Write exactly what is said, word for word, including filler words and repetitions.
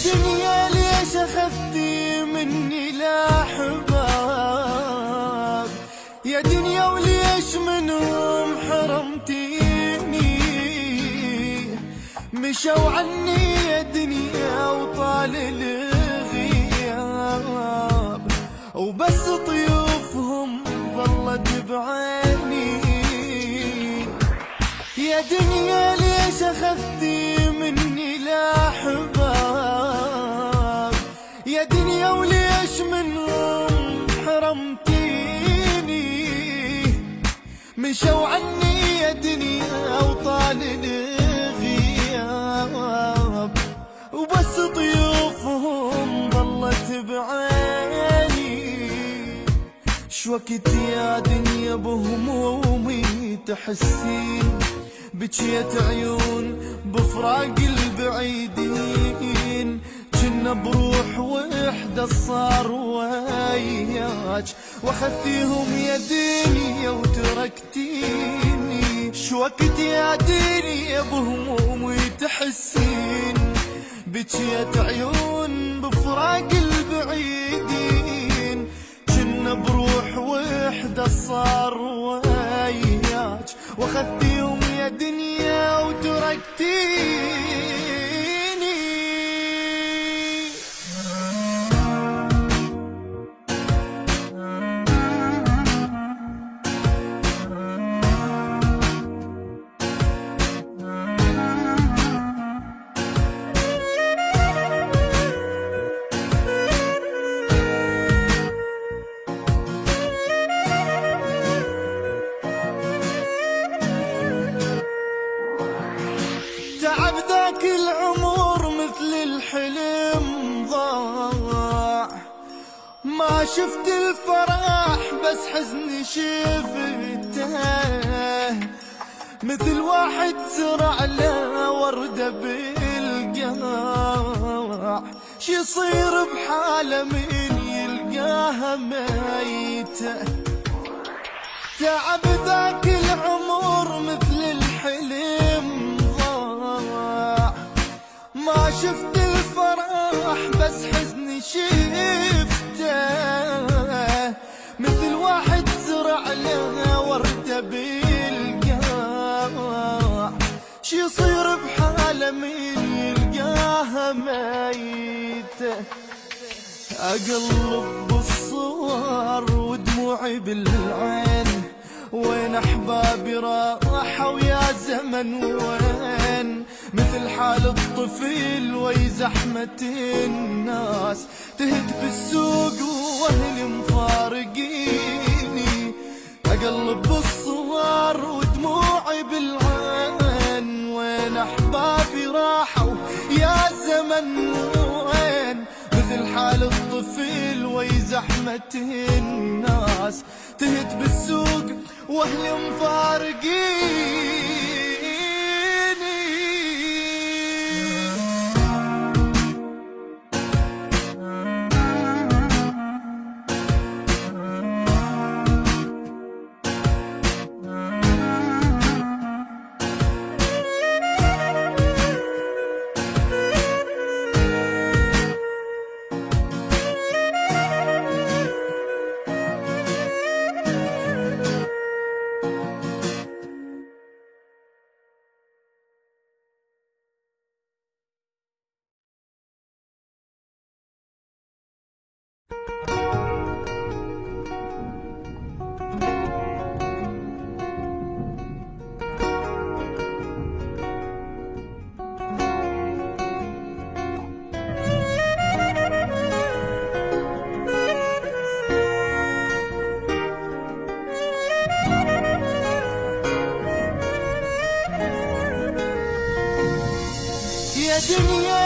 دنيا ليش أخذتي مني الأحباب؟ يا دنيا وليش منهم حرمتيني؟ مشوا عني يا دنيا وطال الغياب، وبس طيوفهم ظلت بعيني. يا دنيا ليش أخذتي مني الأحباب؟ يا دنيا وليش منهم حرمتيني؟ مشوا عني يا دنيا وطال الغياب، وبس طيوفهم ظلت بعيني. شوقت يا دنيا بهمومي تحسين، بجيت عيون بفراق البعيدين، كنا بروح وحدة صار وياك، واخذتيهم يا دنيا وتركتيني. شوقت يا دنيا بهمومي تحسين، بجيت عيون بفراق البعيدين، كنا بروح وحدة صار وياك، واخذتيهم يا دنيا وتركتيني. تعب ذاك العمر مثل الحلم ضاع، ما شفت الفرح بس حزني شفته، مثل واحد زرع له وردة بالقاع، شي يصير بحاله من يلقاها ميتة. تعب ذاك العمر مثل الحلم ضاع، ما شفت الفرح بس حزني شفته، مثل واحد زرع له وردة بالقاع، شي يصير بحاله من يلقاها ميتة. أقلب بالصور ودموعي بالعين، وين أحبابي راحوا يا زمن وين؟ مثل حال الطفل وي زحمة الناس، تهت بالسوق وأهلي مفارقيني. أقلب بالصور ودموعي بالعين، وين أحبابي راحوا يا زمن وين؟ مثل حال الطفل وي زحمة الناس، تهت بالسوق واهلي مفارقيني. يا دنيا